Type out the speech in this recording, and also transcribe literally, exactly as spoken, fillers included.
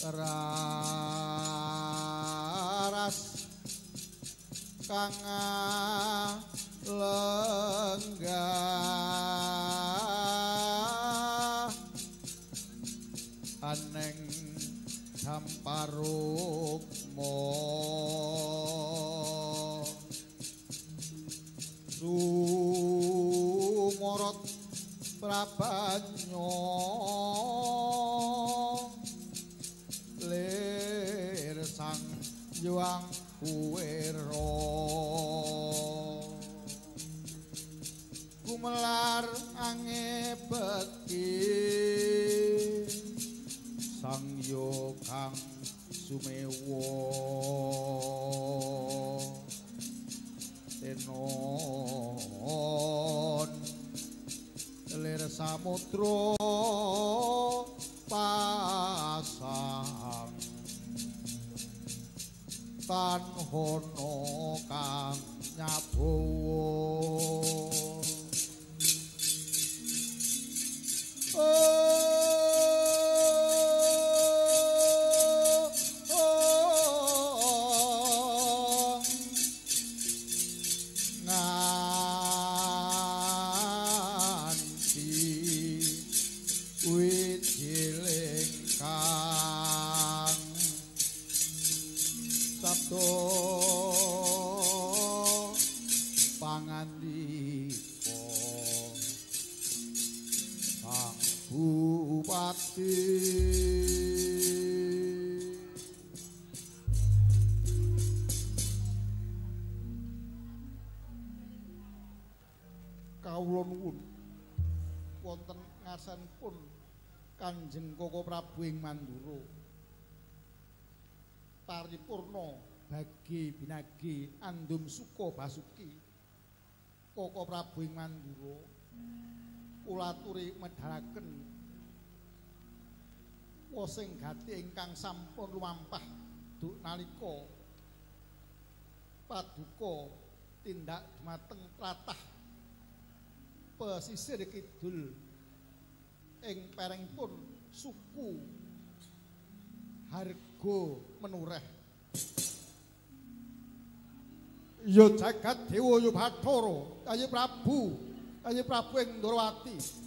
raras kang lenggah aneng damparukmo sumorot prabanyo lir sang yuang kuwero gumelar angebeki sang yokang sumewo tenon lir samudra pasang tan hono kang nyabawa kawula nuwun wonten ngarsanipun Kanjeng Koko Prabu ing Mandura paripurna bagi binagi andum suka basuki Koko Prabu ing Mandura kula aturi medharaken wasing gati ingkang sampun lumampah duk nalika paduka tindak dumateng tlatah pesisir kidul ing perengipun suku Harga Menureh ya jagat dewa ya Bathara Kanjeng Prabu Kanjeng Prabu ing Ndrawati